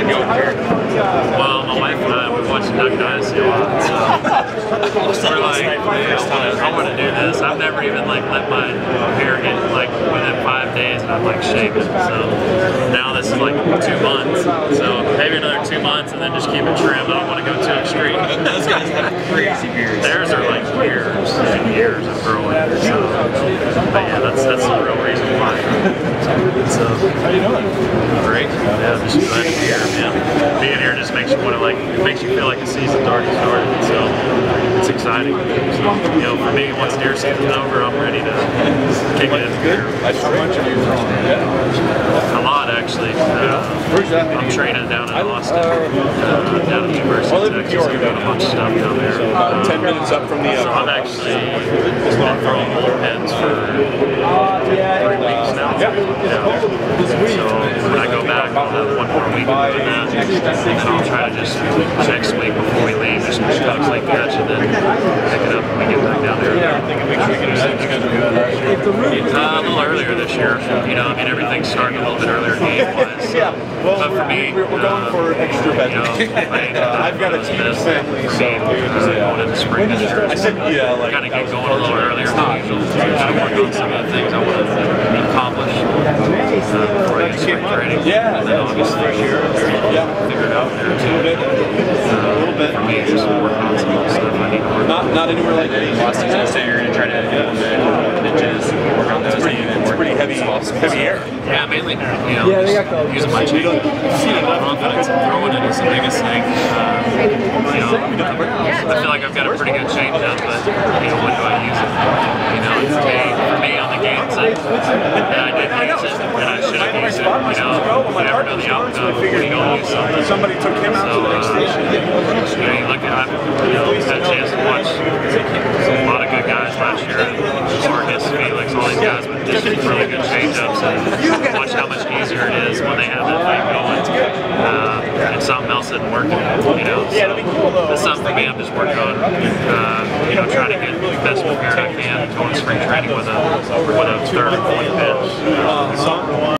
you over here? Well, my wife and I, we watch Duck Dynasty a lot, so we're like, man, I want to do this. I've never even like let my hair get like within 5 days and I'm like shaving. So now this is like 2 months. So maybe another 2 months and then just keep it trim. I don't want to go too extreme. Those guys have crazy beards. Theirs are like years and years of growing. So, but yeah, that's the real reason why. So, how you doing? Great. Yeah, just glad to be here, man. Being here just makes you want to it makes you feel like the season's already started. So it's exciting. So, you know, for me, once deer season's over, I'm ready to kick it into gear. How much are you throwing? A lot, actually. Where's that? I'm training down in Austin, down at the University of Texas. I'm doing a bunch of stuff down there. About 10 minutes up from the. So I've actually been throwing bullpens for 3 weeks now. Yeah. So when I go back, I'll have 1 more week of doing that, and then I'll try to just next week before we leave, just cut a clean catch and then pick it up when we get back down there. A little earlier this year. You know, I mean, everything's starting a little bit earlier game-wise. Yeah. Well, but for me, we're going for extra bedrooms. You know, I've got a huge family, so going into spring this year. I said, yeah, like kind of get going a little earlier than usual. Kind of work on some of the things I want to accomplish before I get spring training. Yeah. And then obviously figure it out there too. A little bit. For me, just working on some of the stuff I need to work on. Not anywhere like me. Last season, so you're going to try to implement niches, work on those. It's pretty heavy air. Yeah, mainly, you know, using my chain. Confidence and throwing it is the biggest thing. You know, I feel like I've got a pretty good change up, but, you know, when do I use it? You know, it's for me on the games that I didn't use it, and I should have used it. You know, you never know the outcome when you don't use something. Somebody took him out to the next station. You know, you look at, I've had a chance to watch a lot of good guys last year. Marcus, Felix, all these guys with just really good change-ups, and watch how much easier it is when they have that thing going, and something else isn't working, you know. So that's something for me I'm just working on, you know, trying to get the best prepared I can going to spring training with a third and fourth pitch.